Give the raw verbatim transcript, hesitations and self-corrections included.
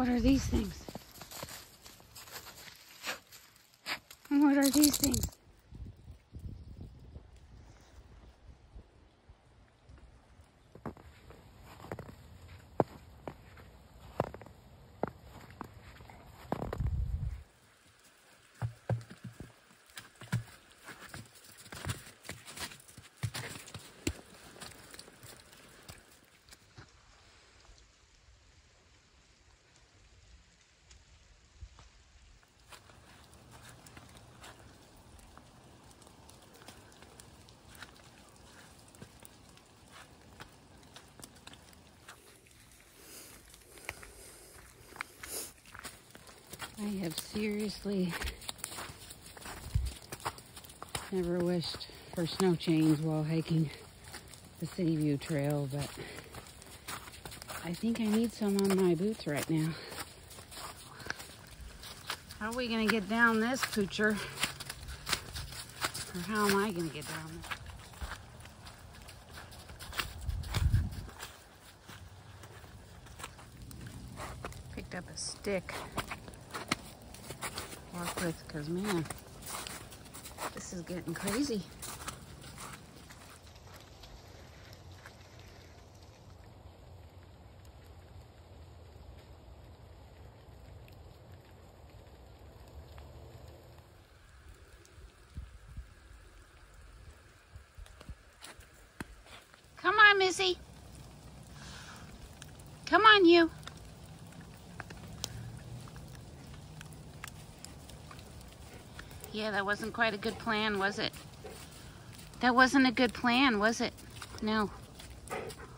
What are these things? And what are these things? I have seriously never wished for snow chains while hiking the City View Trail, but I think I need some on my boots right now. How are we gonna get down this poocher? Or how am I gonna get down this? Picked up a stick. Walk with, because man, this is getting crazy. Come on, Missy. Come on, you. Yeah, that wasn't quite a good plan, was it? That wasn't a good plan, was it? No.